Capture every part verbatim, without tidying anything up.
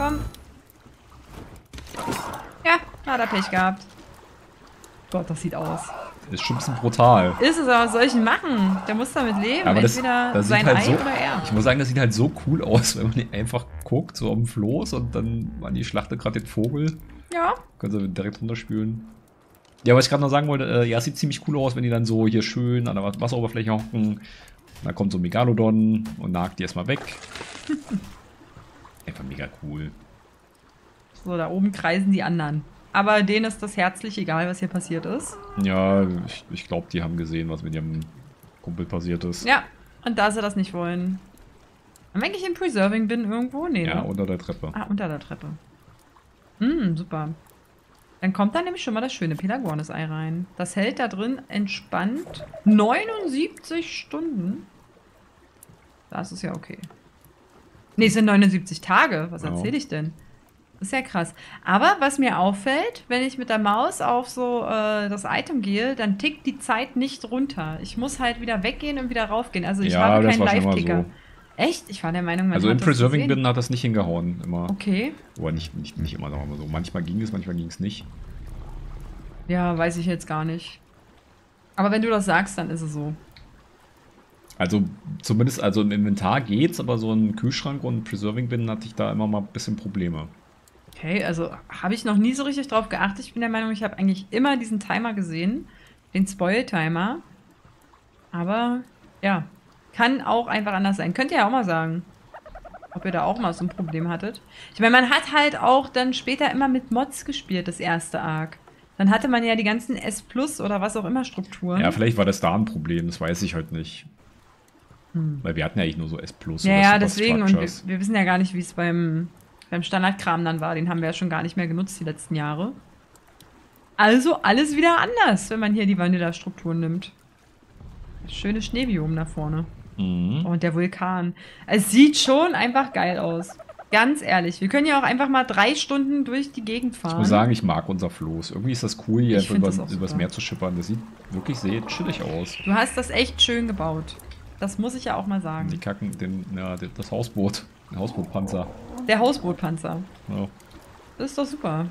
Komm. Ja, hat er Pech gehabt. Gott, das sieht aus. Ist schon ein bisschen brutal. Ist es, aber was soll ich denn machen? Der muss damit leben. Aber das, Entweder das sein sieht halt Ei so, oder er. ich muss sagen, das sieht halt so cool aus, wenn man einfach guckt, so am Floß und dann an die Schlachte gerade den Vogel. Ja. Können sie direkt runterspülen. Ja, was ich gerade noch sagen wollte, äh, ja, es sieht ziemlich cool aus, wenn die dann so hier schön an der Wasseroberfläche hocken. Da kommt so ein Megalodon und nagt die erstmal weg. Einfach mega cool. So, da oben kreisen die anderen. Aber denen ist das herzlich egal, was hier passiert ist. Ja, ich, ich glaube, die haben gesehen, was mit ihrem Kumpel passiert ist. Ja, und da sie das nicht wollen. Haben wir eigentlich im Preserving Bin irgendwo? Nee, Ja, ne? unter der Treppe. Ah, unter der Treppe. Hm, super. Dann kommt da nämlich schon mal das schöne Pelagornis-Ei rein. Das hält da drin entspannt neunundsiebzig Stunden. Das ist ja okay. Nee, es sind neunundsiebzig Tage. Was erzähle ich denn? Das ist ja krass. Aber was mir auffällt, wenn ich mit der Maus auf so äh, das Item gehe, dann tickt die Zeit nicht runter. Ich muss halt wieder weggehen und wieder raufgehen. Also ich Ja, habe das keinen war schon mal Live-Ticker. so. Echt? Ich war der Meinung, man Also hat im das Preserving gesehen. Bin hat das nicht hingehauen immer. Okay. Aber nicht, nicht, nicht immer, sagen wir mal so. Manchmal ging es, manchmal ging es nicht. Ja, weiß ich jetzt gar nicht. Aber wenn du das sagst, dann ist es so. Also zumindest, also im Inventar geht's, aber so ein Kühlschrank und ein Preserving Bin hatte ich da immer mal ein bisschen Probleme. Okay, also habe ich noch nie so richtig drauf geachtet. Ich bin der Meinung, ich habe eigentlich immer diesen Timer gesehen. Den Spoil-Timer. Aber, ja. Kann auch einfach anders sein. Könnt ihr ja auch mal sagen, ob ihr da auch mal so ein Problem hattet. Ich meine, man hat halt auch dann später immer mit Mods gespielt, das erste Arc. Dann hatte man ja die ganzen S Plus oder was auch immer Strukturen. Ja, vielleicht war das da ein Problem, das weiß ich halt nicht. Hm. Weil wir hatten ja eigentlich nur so S Plus Ja, oder ja, deswegen. Und wir, Superstructures. wir wissen ja gar nicht, wie es beim, beim Standardkram dann war. Den haben wir ja schon gar nicht mehr genutzt die letzten Jahre. Also alles wieder anders, wenn man hier die Vanilla-Strukturen nimmt. Schönes Schneebiom da vorne. Mhm. Und der Vulkan. Es sieht schon einfach geil aus. Ganz ehrlich. Wir können ja auch einfach mal drei Stunden durch die Gegend fahren. Ich muss sagen, ich mag unser Floß. Irgendwie ist das cool, hier Ich einfach find über, das auch übers super. Meer zu schippern. Das sieht wirklich sehr chillig aus. Du hast das echt schön gebaut. Das muss ich ja auch mal sagen. Die kacken den, ja, den- das Hausboot. Den Hausbootpanzer. Der Hausbootpanzer. Ja. Das ist doch super.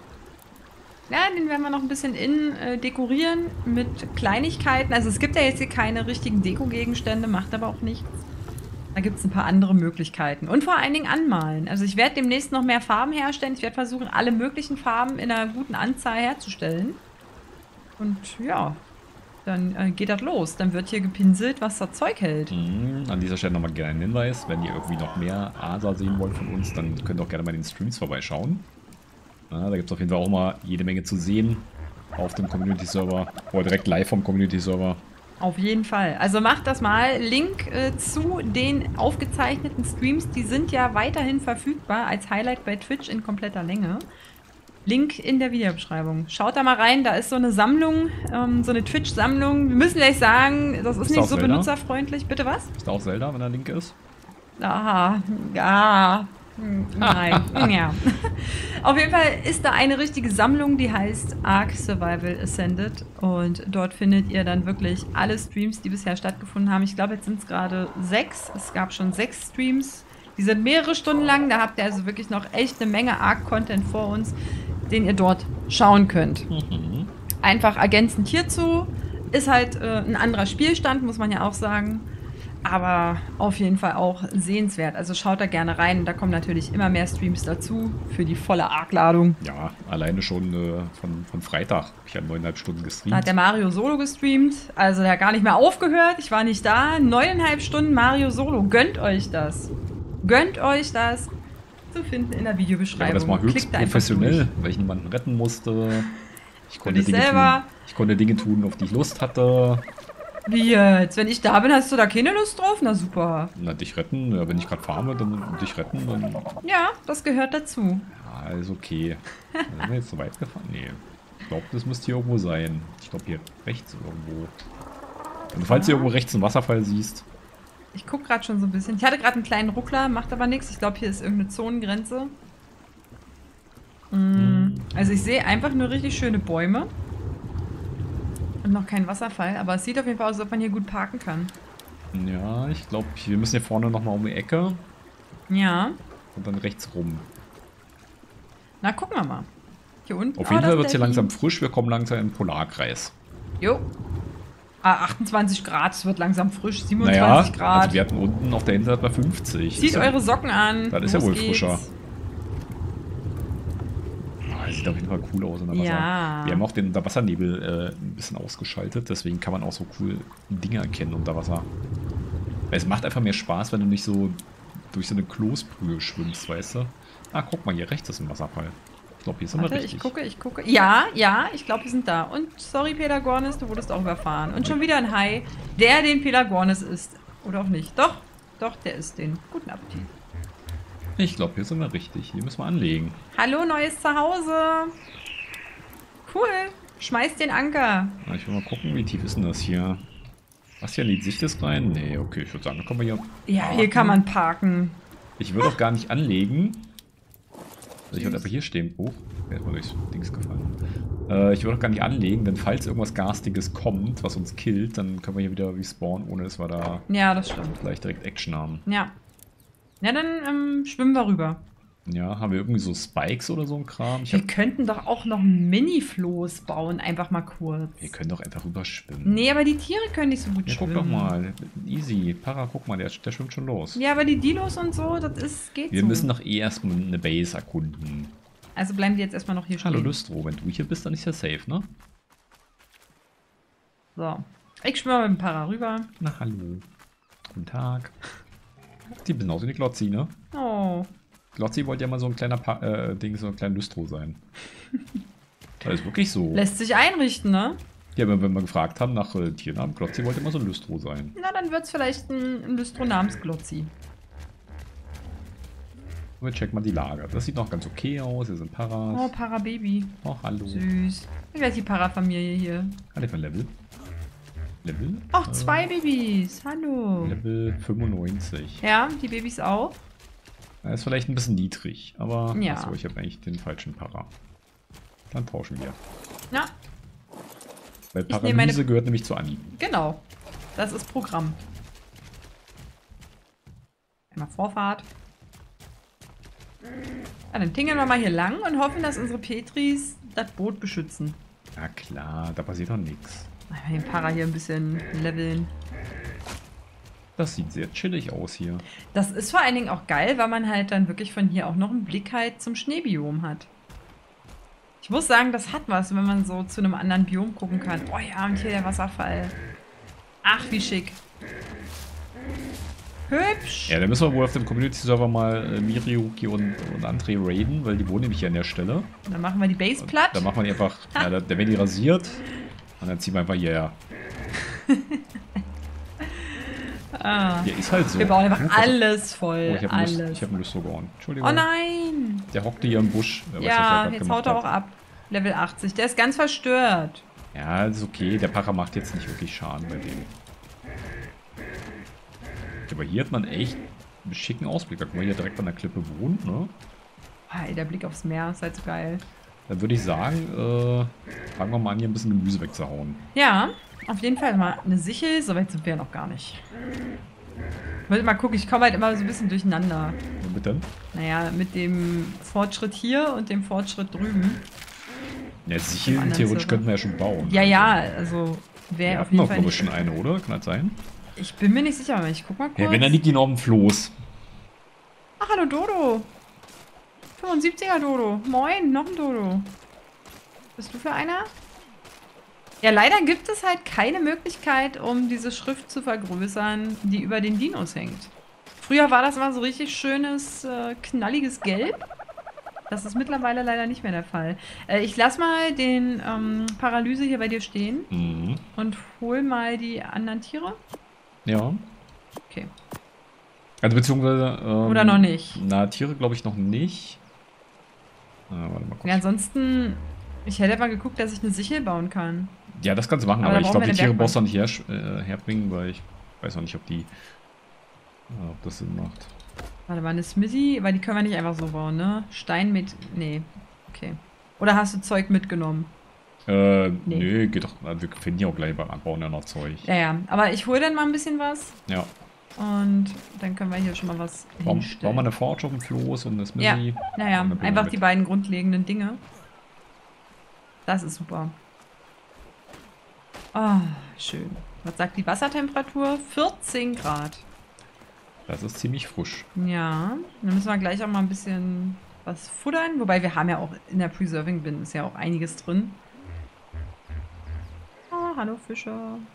Ja, den werden wir noch ein bisschen innen äh, dekorieren mit Kleinigkeiten. Also es gibt ja jetzt hier keine richtigen Deko-Gegenstände, macht aber auch nichts. Da gibt es ein paar andere Möglichkeiten. Und vor allen Dingen anmalen. Also ich werde demnächst noch mehr Farben herstellen. Ich werde versuchen, alle möglichen Farben in einer guten Anzahl herzustellen. Und ja, dann äh, geht das los. Dann wird hier gepinselt, was das Zeug hält. Mhm. An dieser Stelle nochmal gerne ein Hinweis. Wenn ihr irgendwie noch mehr Asa sehen wollt von uns, dann könnt ihr auch gerne mal in den Streams vorbeischauen. Ja, da gibt es auf jeden Fall auch mal jede Menge zu sehen auf dem Community-Server. Oder direkt live vom Community-Server. Auf jeden Fall. Also macht das mal. Link äh, zu den aufgezeichneten Streams, die sind ja weiterhin verfügbar als Highlight bei Twitch in kompletter Länge. Link in der Videobeschreibung. Schaut da mal rein, da ist so eine Sammlung, ähm, so eine Twitch-Sammlung. Wir müssen gleich sagen, das ist, Ist nicht auch so Zelda? benutzerfreundlich. Bitte was? Ist da auch Zelda, wenn er Link ist? Aha, ja. Hm, Nein, ja. Auf jeden Fall ist da eine richtige Sammlung, die heißt Ark Survival Ascended. Und dort findet ihr dann wirklich alle Streams, die bisher stattgefunden haben. Ich glaube, jetzt sind es gerade sechs. Es gab schon sechs Streams. Die sind mehrere Stunden lang. Da habt ihr also wirklich noch echt eine Menge Ark-Content vor uns, den ihr dort schauen könnt. Mhm. Einfach ergänzend hierzu ist halt äh, ein anderer Spielstand, muss man ja auch sagen. Aber auf jeden Fall auch sehenswert. Also schaut da gerne rein. Da kommen natürlich immer mehr Streams dazu für die volle Arc-Ladung. Ja, alleine schon äh, von, von Freitag habe ich ja neuneinhalb Stunden Da gestreamt. hat der Mario Solo gestreamt. Also der hat gar nicht mehr aufgehört. Ich war nicht da. Neuneinhalb Stunden Mario Solo. Gönnt euch das. Gönnt euch das. Zu finden in der Ja, Videobeschreibung. aber das war höchst Klickt da einfach professionell, durch. weil ich niemanden retten musste. Ich konnte, dich Dinge selber. tun, ich konnte Dinge tun, auf die ich Lust hatte. Wie jetzt? Wenn ich da bin, hast du da keine Lust drauf? Na super. Na, dich retten. Ja, wenn ich gerade farme, dann dich retten. Dann Ja, das gehört dazu. ja, ist okay. Sind wir jetzt so weit gefahren? Nee. Ich glaube, das müsste hier irgendwo sein. Ich glaube, hier rechts irgendwo. Und falls du irgendwo rechts einen Wasserfall siehst. Ich guck gerade schon so ein bisschen. Ich hatte gerade einen kleinen Ruckler, macht aber nichts. Ich glaube, hier ist irgendeine Zonengrenze. Mm, Also ich sehe einfach nur richtig schöne Bäume. Und noch keinen Wasserfall. Aber es sieht auf jeden Fall aus, als ob man hier gut parken kann. Ja, ich glaube, wir müssen hier vorne nochmal um die Ecke Ja. und dann rechts rum. Na, gucken wir mal. Hier unten. Auf oh, jeden das Fall wird es hier Delfin. langsam frisch. Wir kommen langsam in den Polarkreis. Jo. Ah, achtundzwanzig Grad, es wird langsam frisch. siebenundzwanzig Naja, Grad. also wir hatten unten auf der Insel bei fünfzig. Zieht Ist ja- eure Socken an. Das ist ja Los wohl geht's. frischer. Ah, sieht auf jeden Fall cool aus unter Wasser. Ja. Wir haben auch den Unterwassernebel äh, ein bisschen ausgeschaltet, deswegen kann man auch so cool Dinge erkennen unter Wasser. Es macht einfach mehr Spaß, wenn du nicht so durch so eine Kloßbrühe schwimmst, weißt du? Ah, guck mal, hier rechts ist ein Wasserfall. Ich glaube, hier sind wir Warte, richtig. ich gucke, ich gucke. Ja, ja, ich glaube, wir sind da. Und sorry, Pelagornis, du wurdest auch überfahren. Und schon wieder ein Hai, der den Pelagornis isst. Oder auch nicht. Doch, doch, der isst den. Guten Appetit. Ich glaube, hier sind wir richtig. Hier müssen wir anlegen. Hallo, neues Zuhause. Cool. Schmeiß den Anker. Ah, ich will mal gucken, wie tief ist denn das hier? Was hier in die Sicht ist rein? Nee, okay, ich würde sagen, da kommen wir hier. Ja, hier kann man parken. Ich würde auch gar nicht anlegen. Also ich würde einfach hier stehen. Oh, mir ist mal durchs Dings gefallen. Äh, ich würde auch gar nicht anlegen, denn falls irgendwas Garstiges kommt, was uns killt, dann können wir hier wieder respawnen, ohne dass wir da Ja, das stimmt. gleich direkt Action haben. Ja. Ja, dann ähm, schwimmen wir rüber. Ja, haben wir irgendwie so Spikes oder so ein Kram? Ich Wir hab, könnten doch auch noch Mini-Floß bauen, einfach mal kurz. wir können doch einfach rüber schwimmen. Nee, aber die Tiere können nicht so gut Ja, guck schwimmen. doch mal. Easy. Para, guck mal, der, der schwimmt schon los. Ja, aber die Dinos und so, das ist, geht Wir so. müssen doch eh erstmal eine Base erkunden. Also bleiben die jetzt erstmal noch hier stehen. Hallo Lüstro, wenn du hier bist, dann ist ja safe, ne? So. Ich schwimme mal mit dem Para rüber. Na hallo. Guten Tag. Sieht ein bisschen aus wie eine Glotzi, ne? Oh. Glotzi wollte ja mal so ein kleiner pa äh, Ding, so ein kleiner Lüstro sein. Das ist wirklich so. Lässt sich einrichten, ne? Ja, wenn, wenn wir gefragt haben nach äh, Tiernamen, Glotzi wollte immer so ein Lüstro sein. Na, dann wird's vielleicht ein, ein Lystro namens Glotzi. Und wir checken mal die Lage. Das sieht noch ganz okay aus. Hier sind Oh, Paras. Para-Baby. Oh, hallo. Süß. Wie wäre die Para-Familie hier? Kann ich mal Level? Level? Ach, Äh, zwei Babys. Hallo. Level fünfundneunzig. Ja, die Babys auch. Er ist vielleicht ein bisschen niedrig, aber Ja. achso, ich habe eigentlich den falschen Para. Dann tauschen wir. Ja, Weil Ich nehme Paralyse meine- gehört nämlich zu Anni. genau. Das ist Programm. Einmal Vorfahrt. Ja, dann tingeln wir mal hier lang und hoffen, dass unsere Petris das Boot beschützen. Ja klar, da passiert doch nichts. Mal den Para hier ein bisschen leveln. Das sieht sehr chillig aus hier. Das ist vor allen Dingen auch geil, weil man halt dann wirklich von hier auch noch einen Blick halt zum Schneebiom hat. Ich muss sagen, das hat was, wenn man so zu einem anderen Biom gucken kann. Oh ja, und hier der Wasserfall. Ach, wie schick. Hübsch. Ja, dann müssen wir wohl auf dem Community-Server mal äh, Miriuki und, und André raiden, weil die wohnen nämlich hier an der Stelle. Dann machen wir die Base Und platt. dann machen wir die einfach, ja, da, da werden die rasiert und dann ziehen wir einfach hierher. Ah. Ja, ist halt so. Wir bauen einfach Huch, alles Oh, voll. ich habe Lust, alles. ich hab Lust so gehauen. Entschuldigung. Oh nein. Der hockte hier im Busch. Wer weiß, was er Ja, grad jetzt gemacht haut er hat. auch ab. Level achtzig. Der ist ganz verstört. Ja, ist okay. Der Para macht jetzt nicht wirklich Schaden bei dem. Aber hier hat man echt einen schicken Ausblick. Da kann man hier direkt an der Klippe wohnen, ne? Hey, der Blick aufs Meer ist halt so geil. Dann würde ich sagen, äh, fangen wir mal an, hier ein bisschen Gemüse wegzuhauen. Ja, auf jeden Fall mal eine Sichel. So weit sind wir ja noch gar nicht. Ich wollte mal gucken, ich komme halt immer so ein bisschen durcheinander. Womit denn? Naja, mit dem Fortschritt hier und dem Fortschritt drüben. Ja, Sicheln anderen theoretisch Server. könnten wir ja schon bauen. Ja, ja, also Wir wäre auf hatten jeden doch, Fall glaube ich, nicht. schon eine, oder? Kann das sein? Ich bin mir nicht sicher, aber ich guck mal kurz. Ja, wenn, dann liegt die noch auf dem Floß. Ach, hallo Dodo. fünfundsiebziger Dodo. Moin, noch ein Dodo. Bist du für einer? Ja, leider gibt es halt keine Möglichkeit, um diese Schrift zu vergrößern, die über den Dinos hängt. Früher war das immer so richtig schönes, äh, knalliges Gelb. Das ist mittlerweile leider nicht mehr der Fall. Äh, ich lass mal den ähm, Paralyse hier bei dir stehen Mhm. und hol mal die anderen Tiere. Ja. Okay. Also beziehungsweise... Ähm, Oder noch nicht? Na, Tiere glaube ich noch nicht. Ah, warte mal kurz. Ja, ansonsten, ich hätte mal geguckt, dass ich eine Sichel bauen kann. Ja, das kannst du machen, Aber aber, da ich brauchen glaube, wir die eine Tiere brauchst du Werkbank. nicht her, äh, herbringen, weil ich weiß noch nicht, ob die... äh, ob das Sinn macht. Warte mal, eine Smithy, weil die können wir nicht einfach so bauen, ne? Stein mit... Nee. Okay. Oder hast du Zeug mitgenommen? Äh, Nee. nö, geht doch. Wir finden ja auch gleich beim Anbauen ja noch Zeug. Ja, ja. Aber ich hole dann mal ein bisschen was. Ja. Und dann können wir hier schon mal was Bauen hinstellen. bauen wir eine Forge auf dem Floß und eine Smithy. Ja, naja, Und eine einfach mit. die beiden grundlegenden Dinge. Das ist super. Oh, schön. Was sagt die Wassertemperatur? vierzehn Grad. Das ist ziemlich frisch. Ja, dann müssen wir gleich auch mal ein bisschen was futtern. Wobei wir haben ja auch in der Preserving Bin ist ja auch einiges drin. Oh, hallo Fische.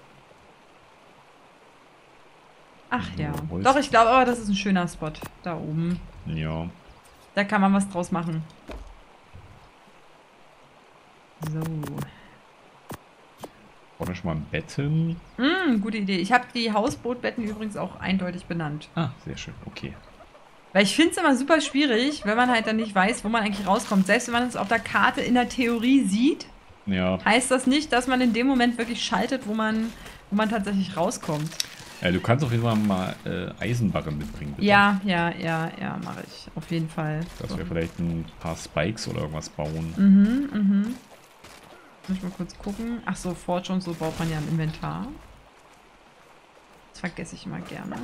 Ach ja. Holz. Doch, ich glaube aber, das ist ein schöner Spot. Da oben. Ja. Da kann man was draus machen. So. Bauen wir schon mal ein Bett hin. Mm, gute Idee. Ich habe die Hausbootbetten übrigens auch eindeutig benannt. Ah, sehr schön. Okay. Weil ich finde es immer super schwierig, wenn man halt dann nicht weiß, wo man eigentlich rauskommt. Selbst wenn man es auf der Karte in der Theorie sieht, Ja. heißt das nicht, dass man in dem Moment wirklich schaltet, wo man, wo man tatsächlich rauskommt. Äh, du kannst auf jeden Fall mal äh, Eisenbarren mitbringen, bitte. Ja, ja, ja, ja, mache ich. Auf jeden Fall. Dass wir vielleicht ein paar Spikes oder irgendwas bauen. Mhm, mhm. Muss ich mal kurz gucken. Ach so, Forge und so baut man ja im Inventar. Das vergesse ich immer gerne.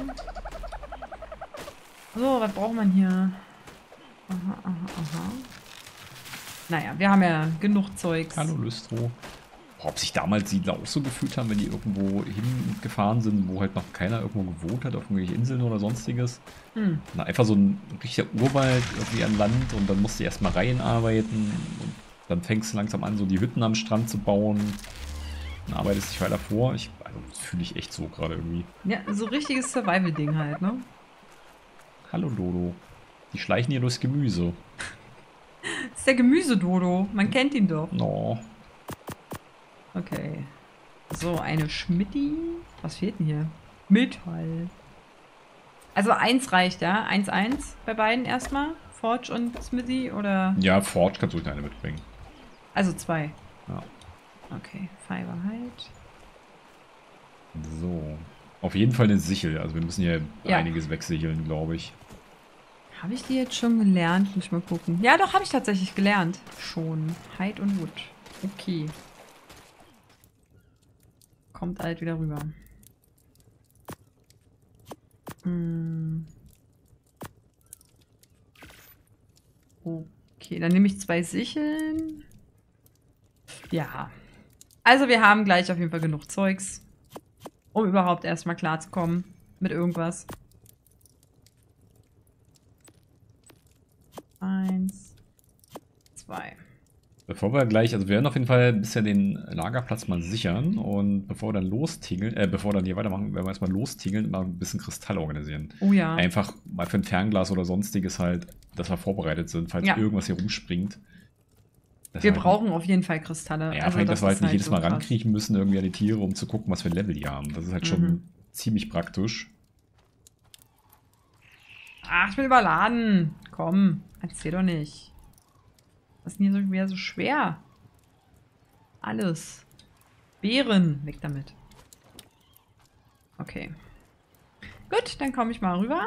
So, was braucht man hier? Aha, aha, aha. Naja, wir haben ja genug Zeugs. Hallo Lystro. Boah, ob sich damals Siedler auch so gefühlt haben, wenn die irgendwo hingefahren sind, wo halt noch keiner irgendwo gewohnt hat, auf irgendwelche Inseln oder sonstiges. Hm. Na, einfach so ein richtiger Urwald irgendwie an Land und dann musst du erstmal reinarbeiten und dann fängst du langsam an, so die Hütten am Strand zu bauen. Dann arbeitest dich weiter vor. Ich, also, das fühle ich echt so gerade irgendwie. Ja, so richtiges Survival-Ding halt, ne? Hallo Dodo. Die schleichen hier durchs Gemüse. Das ist der Gemüsedodo. Man kennt ihn doch. No. Okay. So, eine Schmitti. Was fehlt denn hier? Metall. Also eins reicht, ja? Eins, eins bei beiden erstmal? Forge und Smithy oder? Ja, Forge kannst du ruhig eine mitbringen. Also zwei. Ja. Okay, Fiber halt. So. Auf jeden Fall eine Sichel. Also wir müssen hier Ja. einiges wegsicheln, glaube ich. Habe ich die jetzt schon gelernt? Muss ich mal gucken. Ja, doch, habe ich tatsächlich gelernt. Schon. Hide und Wood. Okay. Kommt halt wieder rüber. Hm. Okay, dann nehme ich zwei Sicheln. Ja. Also wir haben gleich auf jeden Fall genug Zeugs, um überhaupt erstmal klarzukommen mit irgendwas. Eins, zwei. Bevor wir gleich, also wir werden auf jeden Fall bisher den Lagerplatz mal sichern und bevor wir dann lostigeln, äh, bevor wir dann hier weitermachen, werden wir erstmal lostigeln und mal ein bisschen Kristall organisieren. Oh ja. Einfach mal für ein Fernglas oder sonstiges halt, dass wir vorbereitet sind, falls Ja. irgendwas hier rumspringt. Das Wir halt, brauchen auf jeden Fall Kristalle. Ja, also vor allem, dass wir halt ist nicht jedes so Mal krass. rankriechen müssen, irgendwie an die Tiere, um zu gucken, was für ein Level die haben. Das ist halt schon Mhm. ziemlich praktisch. Ach, ich bin überladen. Komm, erzähl doch nicht. Was ist denn hier so, wieder so schwer? Alles. Beeren. Weg damit. Okay. Gut, dann komme ich mal rüber.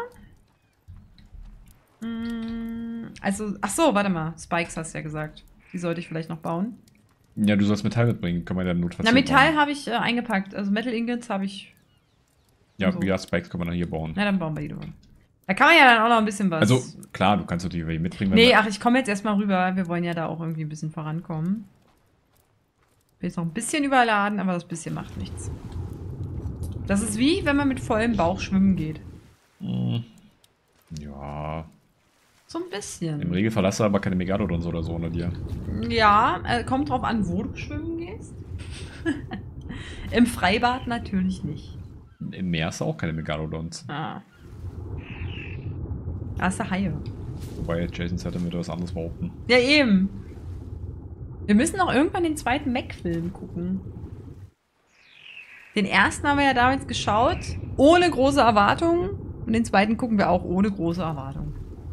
Mm, Also, ach so, warte mal. Spikes hast du ja gesagt. Die sollte ich vielleicht noch bauen. Ja, du sollst Metall mitbringen, können wir dann notfalls Na, hier Metall bauen. habe ich äh, eingepackt. Also Metal Ingots habe ich. Ja, so. ja, Spikes können wir dann hier bauen. Na, dann bauen wir die doch. Da kann man ja dann auch noch ein bisschen was. Also, klar, du kannst natürlich welche mitbringen. wenn Nee, wir- ach, ich komme jetzt erstmal rüber. Wir wollen ja da auch irgendwie ein bisschen vorankommen. Bin jetzt noch ein bisschen überladen, aber das bisschen macht nichts. Das ist wie, wenn man mit vollem Bauch schwimmen geht. Hm. Ja, So ein bisschen. im Regelfall hast du aber keine Megalodons oder so unter dir. Ja, äh, kommt drauf an, wo du schwimmen gehst. Im Freibad natürlich nicht. Im Meer hast du auch keine Megalodons. Ah. Da ist der Haie. Wobei Jason hätte mir was anderes behaupten. Ja, eben. Wir müssen auch irgendwann den zweiten Mac-Film gucken. Den ersten haben wir ja damals geschaut, ohne große Erwartungen. Und den zweiten gucken wir auch ohne große Erwartungen.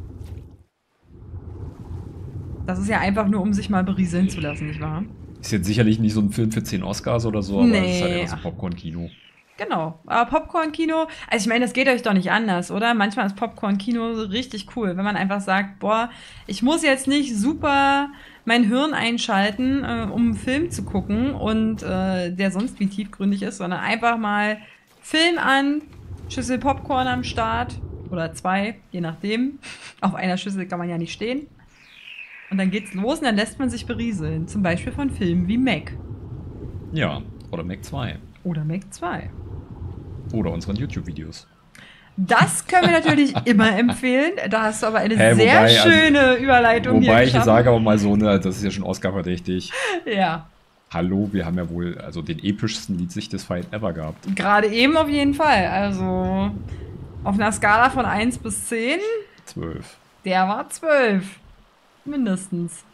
Das ist ja einfach nur, um sich mal berieseln zu lassen, nicht wahr? Ist jetzt sicherlich nicht so ein Film für zehn Oscars oder so, aber es ist halt Nee. eher so Popcorn-Kino. Genau. Aber Popcorn-Kino, also ich meine, das geht euch doch nicht anders, oder? Manchmal ist Popcorn-Kino so richtig cool, wenn man einfach sagt, boah, ich muss jetzt nicht super mein Hirn einschalten, äh, um einen Film zu gucken und äh, der sonst wie tiefgründig ist, sondern einfach mal Film an, Schüssel Popcorn am Start. Oder zwei, je nachdem. Auf einer Schüssel kann man ja nicht stehen. Und dann geht's los und dann lässt man sich berieseln. Zum Beispiel von Filmen wie Mac. Ja, oder Mac zwei. Oder Mac zwei. Oder unseren YouTube-Videos. Das können wir natürlich immer empfehlen. Da hast du aber eine Hä, sehr wobei, schöne also, Überleitung hier Wobei ich geschaffen. sage aber mal so, ne, das ist ja schon Oscar-verdächtig. Ja, Hallo, wir haben ja wohl also den epischsten Liedsicht des Fight ever gehabt. gerade eben auf jeden Fall. Also auf einer Skala von eins bis zehn, Zwölf. der war zwölf. Mindestens.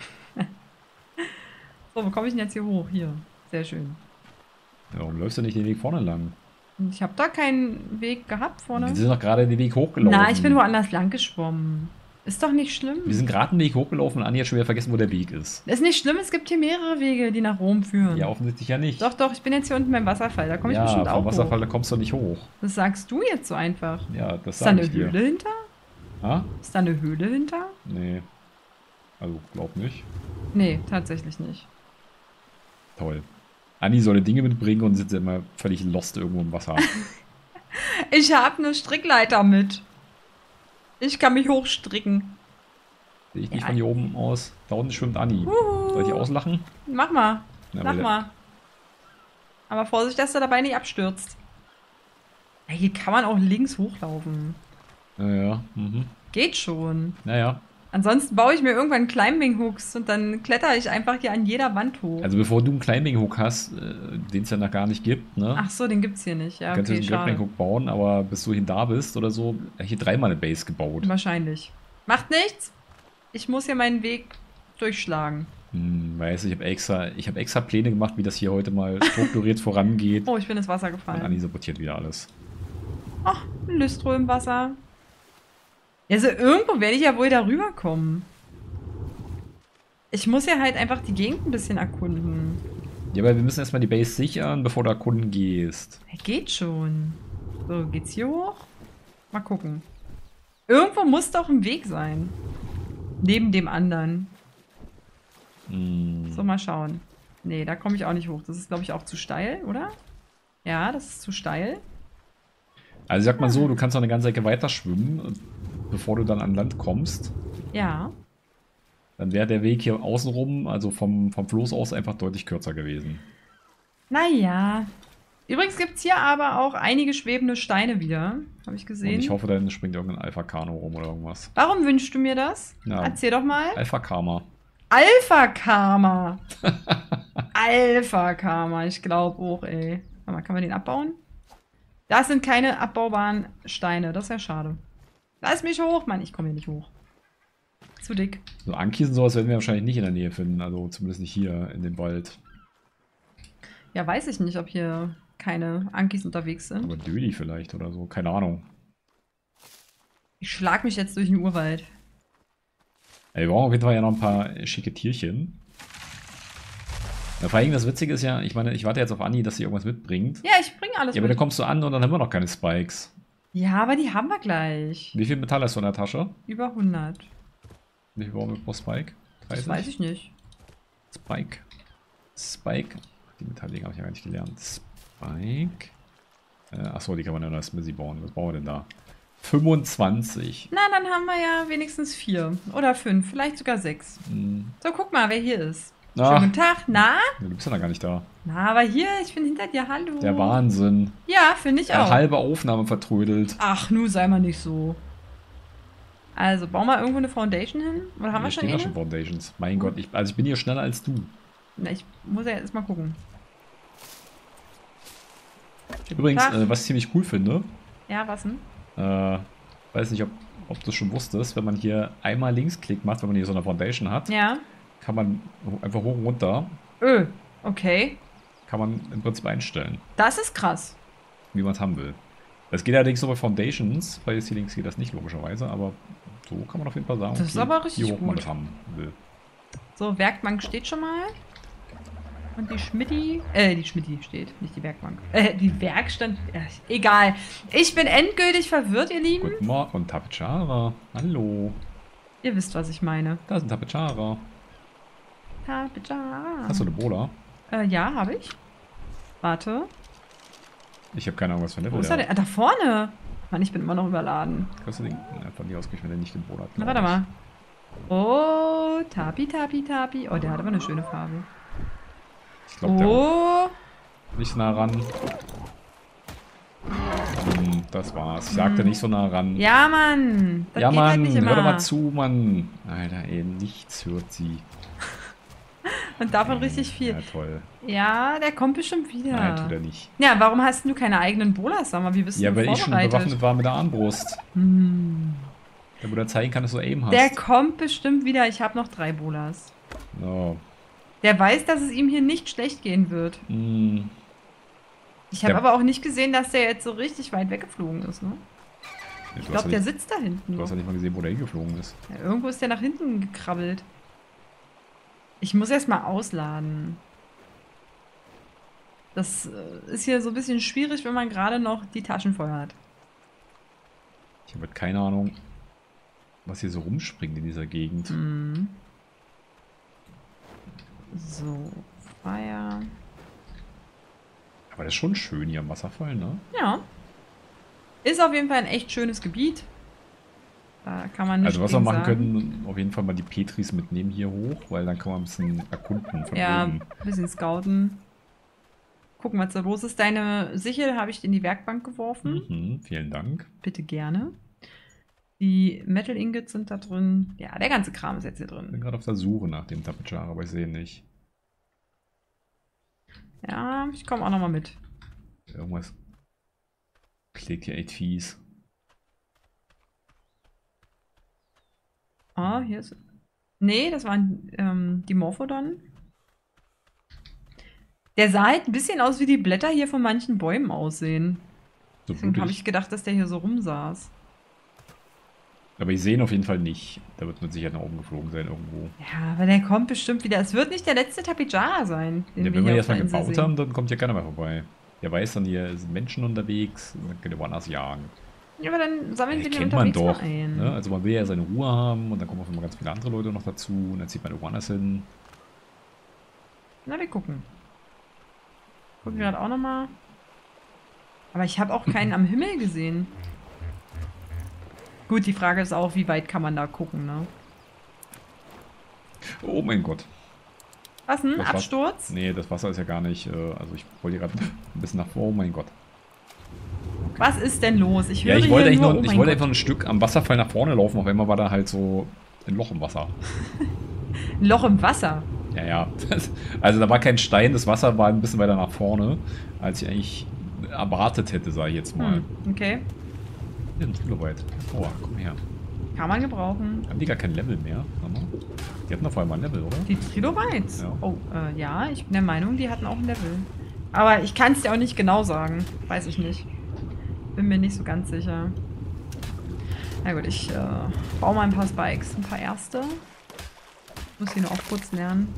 So, wo komme ich denn jetzt hier hoch? Hier. Sehr schön. Ja, warum läufst du nicht den Weg vorne lang? Und ich habe da keinen Weg gehabt vorne. Wir sind doch gerade den Weg hochgelaufen. Na, ich bin woanders lang geschwommen. Ist doch nicht schlimm. Wir sind gerade den Weg hochgelaufen und Anni hat schon wieder vergessen, wo der Weg ist. Ist nicht schlimm, es gibt hier mehrere Wege, die nach Rom führen. Ja, offensichtlich ja nicht. Doch, doch, ich bin jetzt hier unten beim Wasserfall. Da komme ich ja, bestimmt auch vom Wasserfall, hoch. da kommst du nicht hoch. Das sagst du jetzt so einfach. Ja, das Ist da sage eine ich dir. Höhle hinter? Ah? Ist da eine Höhle hinter? Nee. Also, glaub nicht. Nee, tatsächlich nicht. Toll. Anni soll Dinge mitbringen und sitzt immer völlig lost irgendwo im Wasser. Ich habe eine Strickleiter mit. Ich kann mich hochstricken. Sehe ich nicht Ja. von hier oben aus. Da unten schwimmt Anni. Uhu. Soll ich auslachen? Mach mal. Na, Mach weil- mal. Aber Vorsicht, dass du dabei nicht abstürzt. Ja, hier kann man auch links hochlaufen. Naja, mhm. Geht schon. Naja. Ansonsten baue ich mir irgendwann Climbing Hooks und dann kletter ich einfach hier an jeder Wand hoch. Also bevor du einen Climbing Hook hast, äh, den es ja noch gar nicht gibt, ne? Ach so, den gibt's hier nicht. Ja, Kannst du okay, einen Grappling schade. Hook bauen, aber bis du hin da bist oder so, hier dreimal eine Base gebaut. Wahrscheinlich. Macht nichts. Ich muss hier meinen Weg durchschlagen. Hm, weiß ich, ich habe extra, ich habe extra Pläne gemacht, wie das hier heute mal strukturiert vorangeht. Oh, ich bin ins Wasser Und gefallen. Anni sabotiert wieder alles. Ach, ein Lüstro im Wasser. Also irgendwo werde ich ja wohl darüber kommen. Ich muss ja halt einfach die Gegend ein bisschen erkunden. Ja, aber wir müssen erstmal die Base sichern, bevor du erkunden gehst. Ja, geht schon. So, geht's hier hoch? Mal gucken. Irgendwo muss doch ein Weg sein. Neben dem anderen. Hm. So, mal schauen. Nee, da komme ich auch nicht hoch. Das ist, glaube ich, auch zu steil, oder? Ja, das ist zu steil. Also sag mal so, du kannst noch eine ganze Ecke weiter schwimmen, bevor du dann an Land kommst. Ja. Dann wäre der Weg hier außenrum, also vom, vom Floß aus, einfach deutlich kürzer gewesen. Naja. Übrigens gibt es hier aber auch einige schwebende Steine wieder. Habe ich Und gesehen. ich hoffe, da springt irgendein Alpha-Kano rum oder irgendwas. Warum wünschst du mir das? Ja. Erzähl doch mal. Alpha-Karma. Alpha-Karma. Alpha-Karma. Ich glaube auch, ey. Warte mal, kann man den abbauen? Das sind keine abbaubaren Steine. Das ist ja schade. Lass mich hoch, Mann. Ich komme hier nicht hoch. Zu dick. So Ankis und sowas werden wir wahrscheinlich nicht in der Nähe finden, also zumindest nicht hier in dem Wald. Ja, weiß ich nicht, ob hier keine Ankis unterwegs sind. Aber Döli vielleicht oder so, keine Ahnung. Ich schlag mich jetzt durch den Urwald. Ey, wir brauchen auf jeden Fall ja noch ein paar schicke Tierchen. Ja, vor allem das Witzige ist ja, ich meine, ich warte jetzt auf Anni, dass sie irgendwas mitbringt. Ja, ich bringe alles Ja, aber mit. dann kommst du an und dann haben wir noch keine Spikes. Ja, aber die haben wir gleich. Wie viel Metall hast du in der Tasche? Über hundert. Wie viel brauchen wir pro Spike? Das weiß ich nicht. Spike. Spike. Die Metalldinger habe ich ja gar nicht gelernt. Spike. Äh, achso, die kann man ja als Missy bauen. Was bauen wir denn da? fünfundzwanzig. Na, dann haben wir ja wenigstens vier. Oder fünf. Vielleicht sogar sechs. Hm. So, guck mal, wer hier ist. Ah. Schönen guten Tag. Na? Du bist ja noch gar nicht da. Na, aber hier, ich bin hinter dir. Hallo. Der Wahnsinn. Ja, finde ich Eine auch. halbe Aufnahme vertrödelt. Ach, nu sei mal nicht so. Also, bauen wir irgendwo eine Foundation hin? Oder haben wir Hier schon stehen ja eine? schon Foundations. Mein Gott, ich, also ich bin hier schneller als du. Na, ich muss ja jetzt mal gucken. Schönen Übrigens, Tag. äh, was ich ziemlich cool finde, Ja, was denn? äh, weiß nicht, ob, ob du es schon wusstest, wenn man hier einmal Linksklick macht, wenn man hier so eine Foundation hat, Ja. kann man einfach hoch und runter, Öh, okay. kann man im Prinzip einstellen, Das ist krass. wie man es haben will. Das geht allerdings nur bei Foundations, bei Ceilings geht das nicht logischerweise, aber so kann man auf jeden Fall sagen, Das ist aber richtig wie hoch man gut. das haben will. So, Werkbank steht schon mal. Und die Schmitti, äh, die Schmitti steht, nicht die Werkbank. Äh, die Werkstand, äh, egal. Ich bin endgültig verwirrt, ihr Lieben. Guten Morgen und Tapechara. Hallo. Ihr wisst, was ich meine. Da ist ein Tapechara. Tapetja. Hast du eine Bola? Äh, ja, habe ich. Warte. Ich habe keine Ahnung, was für ein Wo Level ist er der denn? Ah, da vorne. Mann, ich bin immer noch überladen. Kannst du den ja, von dir ausgehen, wenn er nicht den Boden hat? Na, warte mal. Oh, Tapi, Tapi, Tapi. Oh, der hat aber eine schöne Farbe. Ich glaube, Oh. der nicht nah ran. Hm, das war's. Ich sagte nicht so nah ran. Ja, Mann. Das ja, geht halt Mann, nicht immer. hör doch mal zu, Mann. Alter, ey, nichts hört sie. Und davon richtig viel. Ja, toll. Ja, der kommt bestimmt wieder. Nein, tut er nicht. Ja, warum hast du keine eigenen Bolas? Sag mal, wie bist Ja, du weil ich schon vorbereitet? bewaffnet war mit der Armbrust. Hm. Ja, wo du zeigen kann, dass du Aim hast. Der kommt bestimmt wieder. Ich habe noch drei Bolas. No. Der weiß, dass es ihm hier nicht schlecht gehen wird. Hm. Ich habe Der- aber auch nicht gesehen, dass der jetzt so richtig weit weggeflogen ist, ne? Ich Ich glaube, der sitzt da hinten. Du hast noch. ja nicht mal gesehen, wo der hingeflogen ist. Ja, irgendwo ist der nach hinten gekrabbelt. Ich muss erst mal ausladen. Das äh, ist hier so ein bisschen schwierig, wenn man gerade noch die Taschen voll hat. Ich habe halt keine Ahnung, was hier so rumspringt in dieser Gegend. Mhm. So, Feuer. Aber das ist schon schön hier am Wasserfall, ne? Ja. Ist auf jeden Fall ein echt schönes Gebiet. Da kann man nicht Also was wir gegen machen sagen. können, auf jeden Fall mal die Petris mitnehmen hier hoch, weil dann kann man ein bisschen erkunden von Ja, oben. ein bisschen scouten. Gucken, was da los ist. Deine Sichel habe ich in die Werkbank geworfen. Mhm, vielen Dank. Bitte gerne. Die Metal Ingots sind da drin. Ja, der ganze Kram ist jetzt hier Ich bin drin. gerade auf der Suche nach dem Tapetschar, aber ich sehe ihn nicht. Ja, ich komme auch nochmal mit. Irgendwas klickt hier echt fies. Ah, hier ist... Nee, das waren ähm, die Morphodon. Der sah halt ein bisschen aus, wie die Blätter hier von manchen Bäumen aussehen. So Deswegen habe blutig. ich gedacht, dass der hier so rumsaß. Aber ich sehe ihn auf jeden Fall nicht. Da wird mit Sicherheit nach oben geflogen sein irgendwo. Ja, aber der kommt bestimmt wieder. Es wird nicht der letzte Tapijara sein, den Ja, wir wenn wir hier jetzt auf mal der Insel gebaut sehen. haben, dann kommt ja keiner mehr vorbei. Der weiß dann, hier sind Menschen unterwegs, dann könnt ihr woanders jagen. Ja, aber dann sammeln Ja, wir den kennt man unterwegs doch. mal ein. Ne? Also man will ja seine Ruhe haben und dann kommen auf einmal ganz viele andere Leute noch dazu und dann zieht man irgendwo anders hin. Na, wir gucken. Gucken gerade auch nochmal. Aber ich habe auch keinen am Himmel gesehen. Gut, die Frage ist auch, wie weit kann man da gucken, ne? Oh mein Gott. Was, ein Das war- Absturz? Nee, das Wasser ist ja gar nicht, äh, also ich wollte hier gerade ein bisschen nach vor, oh mein Gott. Was ist denn los? Ich höre Ja, ich wollte, hier eigentlich nur, nur, oh ich mein wollte Gott. einfach ein Stück am Wasserfall nach vorne laufen, auf einmal war da halt so ein Loch im Wasser. Ein Loch im Wasser. Ja, ja. Das, also da war kein Stein, das Wasser war ein bisschen weiter nach vorne, als ich eigentlich erwartet hätte, sage ich jetzt mal. Hm, okay. Ja, ein Trilobite. Oh, komm her. Kann man gebrauchen. Haben die gar kein Level mehr? Warte mal. Die hatten doch vorher mal ein Level, oder? Die Trilobites? Ja. Oh, äh, ja, ich bin der Meinung, die hatten auch ein Level. Aber ich kann es dir auch nicht genau sagen. Weiß ich nicht. Bin mir nicht so ganz sicher. Na gut, ich äh, baue mal ein paar Spikes. Ein paar erste. Muss hier nur auch kurz lernen.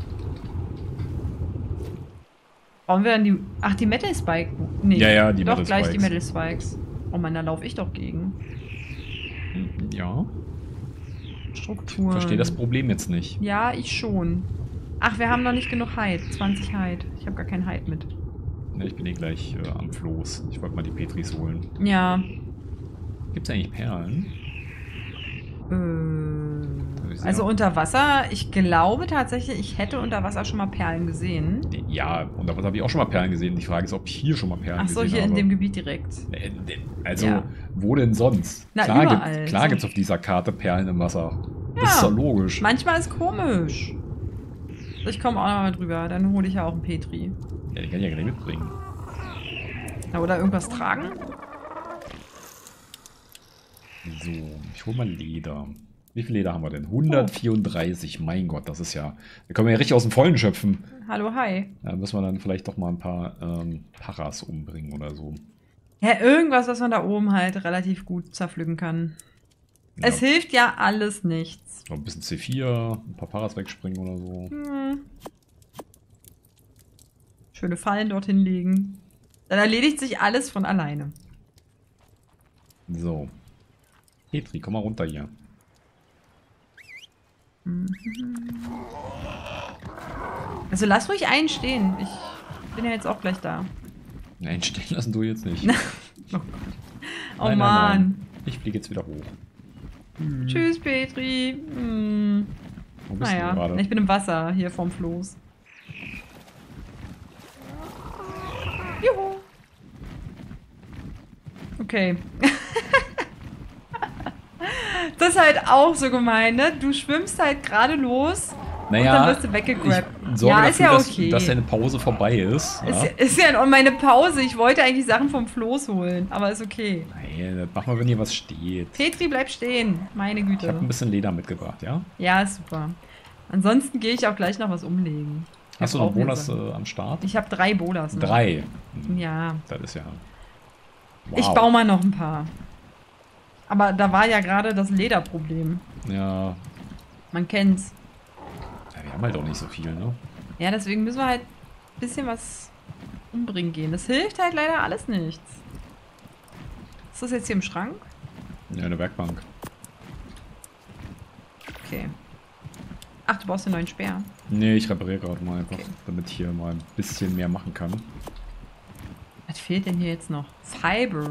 Brauchen wir dann die... Ach, die Metal Spike. Nee, Ja, ja, die doch Metal gleich Spikes. die Metal Spikes. Oh Mann, da laufe ich doch gegen. Hm, Ja. Strukturen. Ich verstehe das Problem jetzt nicht. Ja, ich schon. Ach, wir haben noch nicht genug Hide. zwanzig Hide. Ich habe gar kein Hide mit. Ne, ich bin eh gleich äh, am Floß. Ich wollte mal die Petris holen. Ja. Gibt es eigentlich Perlen? Äh, Ich also sehe- unter Wasser, ich glaube tatsächlich, ich hätte unter Wasser schon mal Perlen gesehen. Ja, und da habe ich auch schon mal Perlen gesehen. Die Frage ist, ob ich hier schon mal Perlen Ach so, gesehen hier habe. in dem Gebiet direkt. Äh, äh, Also, Ja. wo denn sonst? Na, klar überall. gibt klar So. gibt's auf dieser Karte Perlen im Wasser. Ja. Das ist doch logisch. Manchmal ist komisch. Ich komme auch noch mal drüber, dann hole ich ja auch einen Petri. Ja, den kann ich ja gleich mitbringen. Na, oder irgendwas tragen? So, ich hole mal Leder. Wie viel Leder haben wir denn? hundertvierunddreißig. Mein Gott, das ist ja... Da können wir ja richtig aus dem Vollen schöpfen. Hallo, hi. Da müssen wir dann vielleicht doch mal ein paar ähm, Paras umbringen oder so. Ja, irgendwas, was man da oben halt relativ gut zerpflücken kann. Ja, Es hilft ja alles nichts. noch ein bisschen C vier, ein paar Paras wegspringen oder so. Hm. Schöne Fallen dorthin legen. Dann erledigt sich alles von alleine. So. Petri, komm mal runter hier. Also lass ruhig einen stehen. Ich bin ja jetzt auch gleich da. Nein, stehen lassen du jetzt nicht. Oh Gott. Oh nein, Mann. nein, nein. Ich fliege jetzt wieder hoch. Hm. Tschüss, Petri. Hm. Wo bist Naja, du gerade? ich bin im Wasser, hier vom Floß. Juhu. Okay. Das ist halt auch so gemein, ne? Du schwimmst halt gerade los Naja, und dann wirst du weggegrabt. ich sorge Ja, dafür, ist ja dass, okay. dass deine Pause vorbei ist. Ist, Ja? ist ja und meine Pause. Ich wollte eigentlich Sachen vom Floß holen, aber ist okay. Nein, das machen wir, wenn hier was steht. Petri, bleib stehen. Meine Güte. Ich habe ein bisschen Leder mitgebracht, ja? Ja, ist super. Ansonsten gehe ich auch gleich noch was umlegen. Wir Hast du noch brauchen Bolas jetzt- äh, am Start? Ich habe drei Bolas. noch. Drei. Hm, Ja. Das ist ja... Wow. Ich baue mal noch ein paar. Aber da war ja gerade das Lederproblem. Ja, Man kennt's. ja, wir haben halt auch nicht so viel, ne? Ja, deswegen müssen wir halt ein bisschen was umbringen gehen. Das hilft halt leider alles nichts. Ist das jetzt hier im Schrank? Ja, eine Werkbank. Okay. Ach, du brauchst den neuen Speer. Nee, ich repariere gerade mal einfach, Okay. damit ich hier mal ein bisschen mehr machen kann. Was fehlt denn hier jetzt noch? Fiber.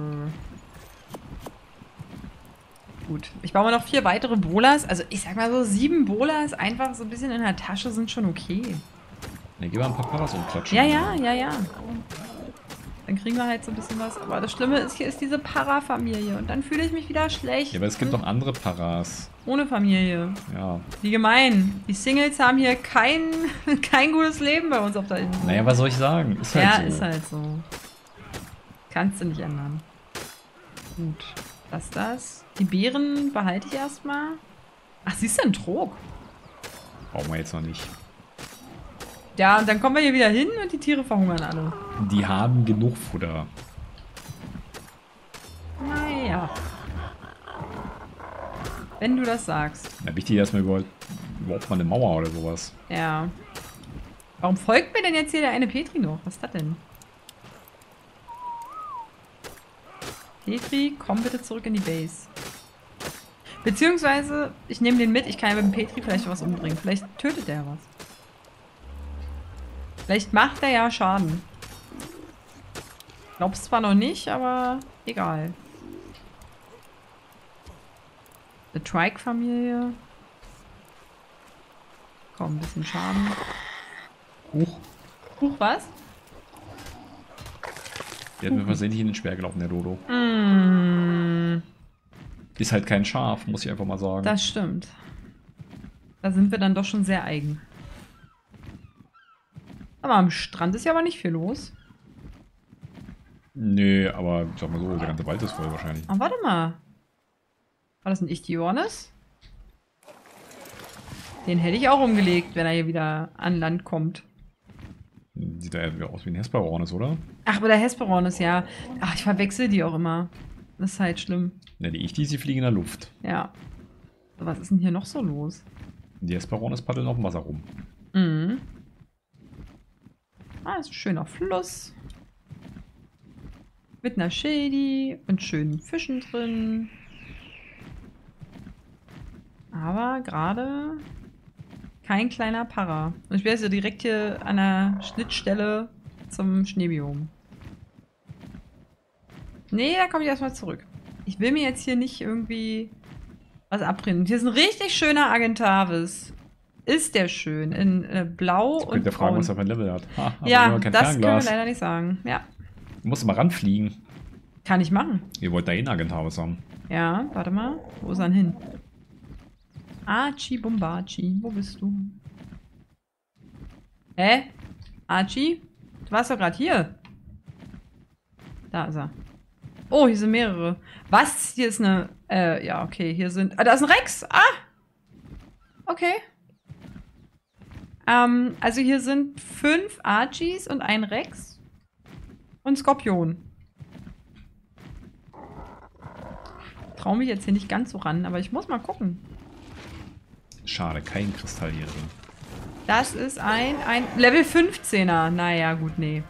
Gut. Ich baue mal noch vier weitere Bolas. Also ich sag mal so, sieben Bolas einfach so ein bisschen in der Tasche sind schon okay. Ne, gib mal ein paar Paras umklatschen. Ja, ja, ja, ja. Dann kriegen wir halt so ein bisschen was. Aber das Schlimme ist, hier ist diese Para-Familie. Und dann fühle ich mich wieder schlecht. Ja, aber es gibt noch andere Paras. Ohne Familie. Ja. Wie gemein. Die Singles haben hier kein, kein gutes Leben bei uns auf der Insel. Naja, was soll ich sagen? Ist halt Ja, so. ist halt so. Kannst du nicht ändern. Gut. Was ist das? Die Beeren behalte ich erstmal. Ach, siehst du, ein Trog. Brauchen wir jetzt noch nicht. Ja, und dann kommen wir hier wieder hin und die Tiere verhungern alle. Die haben genug Futter. Naja. Wenn du das sagst. Na, wichtig erstmal überhaupt, überhaupt mal eine Mauer oder sowas. Ja. Warum folgt mir denn jetzt hier der eine Petri noch? Was ist das denn? Petri, komm bitte zurück in die Base. Beziehungsweise, ich nehme den mit, ich kann ja mit dem Petri vielleicht was umbringen. Vielleicht tötet der was. Vielleicht macht er ja Schaden. Glaub's zwar noch nicht, aber egal. The Trike-Familie. Komm, ein bisschen Schaden. Huch. Huch, was? Die hat mir versehentlich in den Speer gelaufen, der Dodo. Mm, Ist halt kein Schaf, muss ich einfach mal sagen. das stimmt. Da sind wir dann doch schon sehr eigen. Aber am Strand ist ja aber nicht viel los. Nee, aber sag mal so, der ganze Wald ist voll wahrscheinlich. Ah, warte mal. War das ein Ichthyornis? Den hätte ich auch umgelegt, wenn er hier wieder an Land kommt. Sieht da eher aus wie ein Hesperornis, oder? Ach, aber der Hesperornis, ja. Ach, ich verwechsel die auch immer. Das ist halt schlimm. Ne, die Ichthys, die fliegen in der Luft. Ja. So, was ist denn hier noch so los? Die Hesperornis paddeln auf dem Wasser rum. Mhm. Ah, ist ein schöner Fluss. Mit einer Shady und schönen Fischen drin. Aber gerade kein kleiner Para. Und ich bin jetzt ja direkt hier an der Schnittstelle zum Schneebiom. Nee, da komme ich erstmal zurück. Ich will mir jetzt hier nicht irgendwie was abbrennen. Hier ist ein richtig schöner Agentavis. Ist der schön. In äh, Blau Jetzt und könnt ihr fragen, Braun. was er für ein Level hat. Ha, aber Ja, immer kein das können wir Fernglas. leider nicht sagen. Ja, Du musst mal ranfliegen. kann ich machen. Ihr wollt da eh einen Agentavis haben. Ja, warte mal. Wo ist er denn hin? Archie Bombachi, wo bist du? Hä? Archie? Du warst doch gerade hier. Da ist er. Oh, hier sind mehrere. Was? Hier ist eine... Äh, ja, okay. Hier sind... Ah, da ist ein Rex. Ah! Okay. Ähm, also hier sind fünf Archies und ein Rex. Und Skorpion. Traue mich jetzt hier nicht ganz so ran, aber ich muss mal gucken. Schade, kein Kristall hier drin. Das ist ein, ein Level fünfzehner. Naja, gut, nee.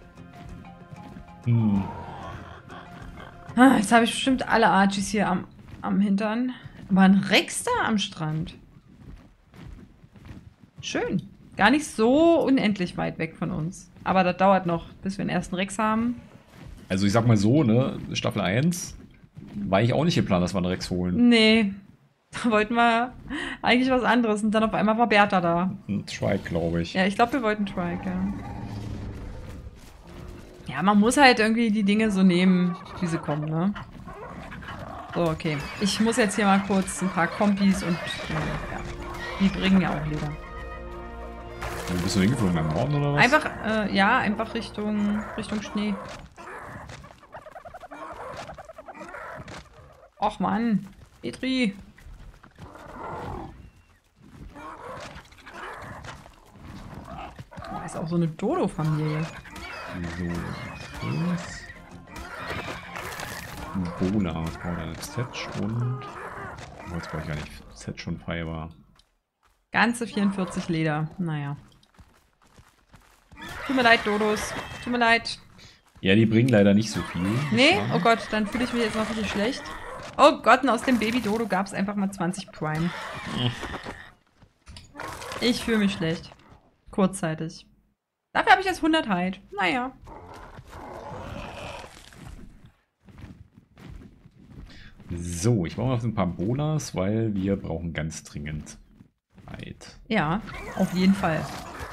Hm. Ah, jetzt habe ich bestimmt alle Archies hier am, am Hintern. Aber ein Rex da am Strand. Schön. Gar nicht so unendlich weit weg von uns. Aber das dauert noch, bis wir den ersten Rex haben. Also ich sag mal so, ne, Staffel eins, War ich auch nicht geplant, dass wir einen Rex holen. Nee. Da wollten wir eigentlich was anderes und dann auf einmal war Bertha da. Ein Trike, glaube ich. Ja, ich glaube, wir wollten Trike, ja. Ja, man muss halt irgendwie die Dinge so nehmen, wie sie kommen, ne? So, okay. Ich muss jetzt hier mal kurz ein paar Kompis und äh, ja, die bringen ja auch Leder. Wo bist du hingeflogen? Am Norden oder was? Einfach, äh, ja, einfach Richtung, Richtung Schnee. Och Mann, Petri. Da ist auch so eine Dodo-Familie. So, das. Bola. Was braucht er? Setch und. Oh, jetzt brauche ich gar nicht. Setch und Fiber. Ganze vierundvierzig Leder. Naja. Tut mir leid, Dodos. Tut mir leid. Ja, die bringen leider nicht so viel. Nee? Oh Gott, dann fühle ich mich jetzt noch richtig schlecht. Oh Gott, und aus dem Baby-Dodo gab es einfach mal zwanzig Prime. Ich fühle mich schlecht. Kurzzeitig. Dafür habe ich jetzt hundert Hide. Naja. So, ich brauche noch ein paar Bolas, weil wir brauchen ganz dringend Hide. Ja, auf jeden Fall.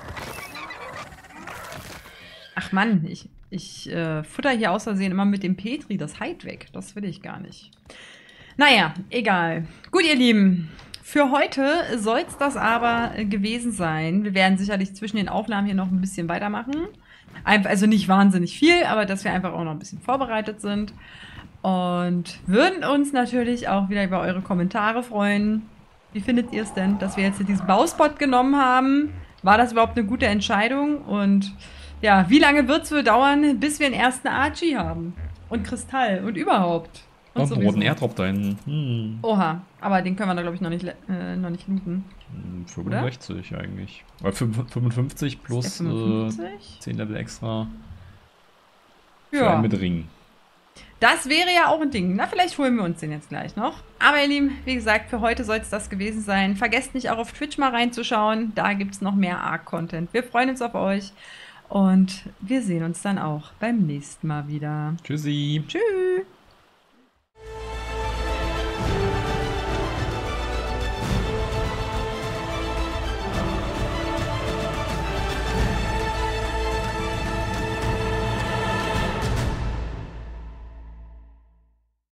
Ach Mann, ich, ich äh, futter hier aus Versehen immer mit dem Petri das Hide weg. Das will ich gar nicht. Naja, egal. Gut, ihr Lieben. Für heute soll es das aber gewesen sein. Wir werden sicherlich zwischen den Aufnahmen hier noch ein bisschen weitermachen. Also nicht wahnsinnig viel, aber dass wir einfach auch noch ein bisschen vorbereitet sind. Und würden uns natürlich auch wieder über eure Kommentare freuen. Wie findet ihr es denn, dass wir jetzt hier diesen Bauspot genommen haben? War das überhaupt eine gute Entscheidung? Und ja, wie lange wird es wohl dauern, bis wir den ersten Archie haben? Und Kristall und überhaupt. Und Und einen roten Airdrop da hinten. Hm. Oha, aber den können wir da, glaube ich, noch nicht, äh, noch nicht looten. fünfundsechzig oder? Eigentlich. Oder fünfundfünfzig plus fünfundfünfzig? Äh, zehn Level extra. Für ja. einen mit Ring. Das wäre ja auch ein Ding. Na, vielleicht holen wir uns den jetzt gleich noch. Aber ihr Lieben, wie gesagt, für heute soll es das gewesen sein. Vergesst nicht auch auf Twitch mal reinzuschauen. Da gibt es noch mehr Arc-Content. Wir freuen uns auf euch. Und wir sehen uns dann auch beim nächsten Mal wieder. Tschüssi. Tschüss.